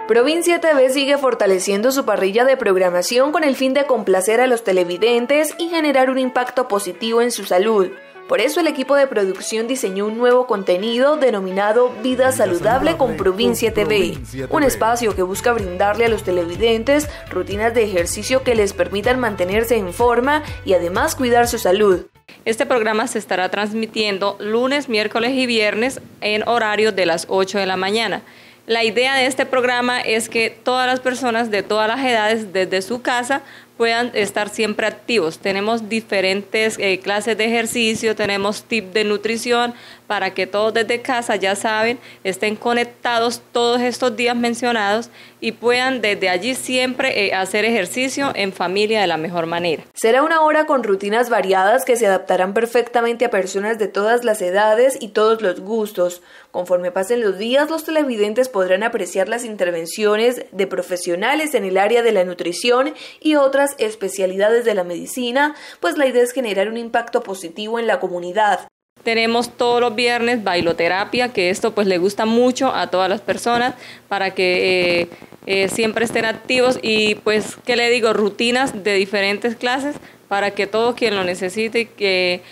Provincia TV sigue fortaleciendo su parrilla de programación con el fin de complacer a los televidentes y generar un impacto positivo en su salud. Por eso el equipo de producción diseñó un nuevo contenido denominado Vida Saludable con Provincia TV, un espacio que busca brindarle a los televidentes rutinas de ejercicio que les permitan mantenerse en forma y además cuidar su salud. Este programa se estará transmitiendo lunes, miércoles y viernes en horario de las 8 de la mañana. La idea de este programa es que todas las personas de todas las edades desde su casa puedan estar siempre activos. Tenemos diferentes clases de ejercicio, tenemos tips de nutrición para que todos desde casa, ya saben, estén conectados todos estos días mencionados y puedan desde allí siempre hacer ejercicio en familia de la mejor manera. Será una hora con rutinas variadas que se adaptarán perfectamente a personas de todas las edades y todos los gustos. Conforme pasen los días, los televidentes podrán apreciar las intervenciones de profesionales en el área de la nutrición y otras especialidades de la medicina, pues la idea es generar un impacto positivo en la comunidad. Tenemos todos los viernes bailoterapia, que esto pues le gusta mucho a todas las personas para que siempre estén activos y pues, ¿qué le digo? Rutinas de diferentes clases para que todo quien lo necesite y que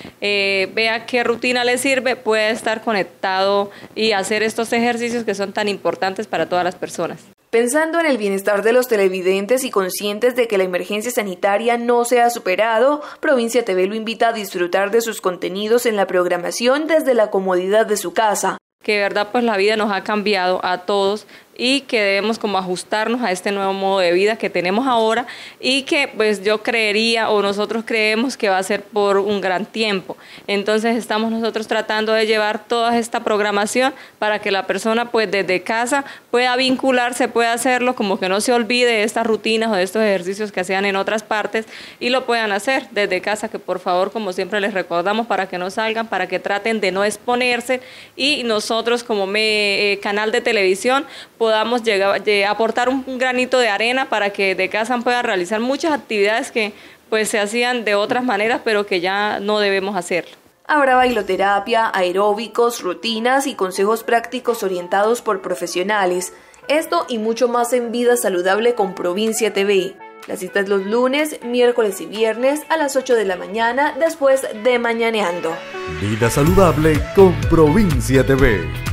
vea qué rutina le sirve pueda estar conectado y hacer estos ejercicios que son tan importantes para todas las personas. Pensando en el bienestar de los televidentes y conscientes de que la emergencia sanitaria no se ha superado, Provincia TV lo invita a disfrutar de sus contenidos en la programación desde la comodidad de su casa. Que de verdad pues la vida nos ha cambiado a todos y que debemos como ajustarnos a este nuevo modo de vida que tenemos ahora y que pues yo creería o nosotros creemos que va a ser por un gran tiempo. Entonces estamos nosotros tratando de llevar toda esta programación para que la persona pues desde casa pueda vincularse, pueda hacerlo, como que no se olvide de estas rutinas o de estos ejercicios que hacían en otras partes y lo puedan hacer desde casa, que por favor, como siempre les recordamos, para que no salgan, para que traten de no exponerse y nosotros como canal de televisión podamos aportar un granito de arena para que de casa puedan realizar muchas actividades que pues se hacían de otras maneras, pero que ya no debemos hacerlo. Habrá bailoterapia, aeróbicos, rutinas y consejos prácticos orientados por profesionales. Esto y mucho más en Vida Saludable con Provincia TV. La cita es los lunes, miércoles y viernes a las 8 de la mañana después de Mañaneando. Vida Saludable con Provincia TV.